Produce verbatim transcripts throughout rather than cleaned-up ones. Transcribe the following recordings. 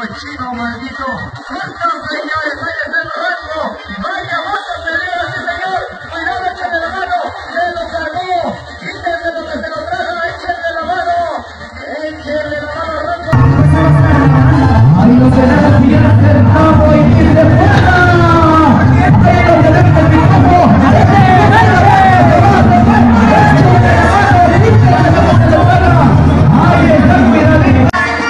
cochino maldito. ¡Juntos, señores! ¡Váyanse el rango! ¡Vaya, vaya, pelea, sí, señor! ¡Cuidado, échenle la mano! ¡Se lo cargó! ¡Quítenle lo que se lo traga! ¡Échenle la mano! ¡Échenle la mano, rango! Ahí lo tenemos, bien acertado y bien de fuera. Ahí lo tenemos, el picojo. Ahí está, cuidadito.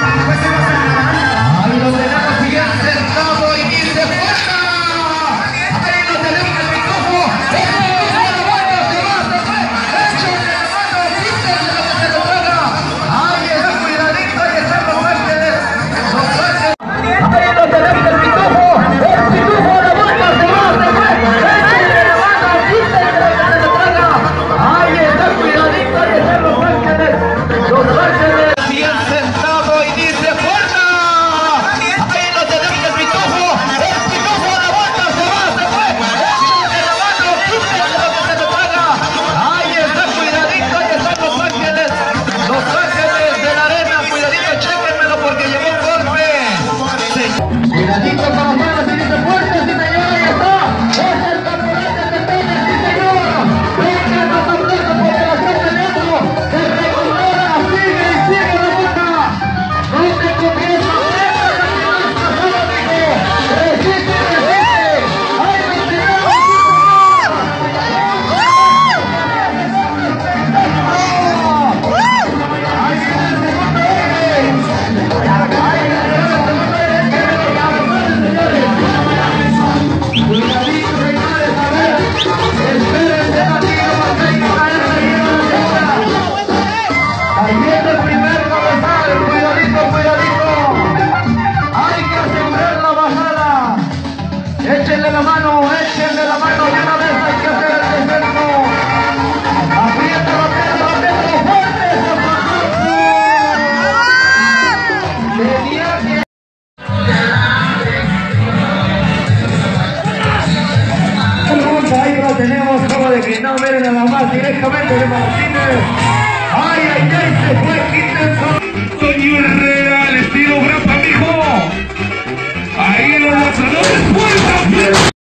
Ahí lo tenemos, bien acertado y bien de fuera. Ahí lo tenemos, el picojo. ¡Échenle la mano! ¡Se va, se fue! ¡Échenle la mano! ¡Quítenle lo que se lo traga! Ahí está, cuidadito, ahí están los ángeles. Los ángeles. Ahí lo tenemos, el pitufo. El pitufo la vuelta, se va, se fue. Échenle la mano, quítenle lo que se lo traga. Ahí está, cuidadito, ahí están los ángeles. Los ángeles. Bien sentado y dice fuerza. Ahí lo tenemos, el pitufo. El pitufo la vuelta, se va, se fue. Échenle la mano, quítenle lo que se lo traga. Ahí está, cuidadito, ahí están los ángeles. Los ángeles de la arena, cuidadito, chéquenmelo porque llegó un golpe. Cuidadito con las manos y dice fuerte, sí señor, ahí está. Es el campeonato de Tetenes, sí señor. Vengan los aplausos porque la gente de otro se recupera, sigue y sigue la boca. No te comienza, solo dijo. Resiste, resiste. Ahí lo tenemos, sí señor. Ahí viene el segundo hombre. Ahí viene el segundo hombre. Cuidadito, señores, a ver, espérense tantito porque hay que caer la izquierda. Cayendo el primer cabezal, cuidadito, cuidadito. Hay que asegurar la bajada. Échenle la mano, échenle la mano, de una vez hay que hacer el descenso. Aprieta, aprieta, aprieta, fuerte, zapato. Tenía que... Ahí lo tenemos, como de que no, miren nada más directamente de Martínez.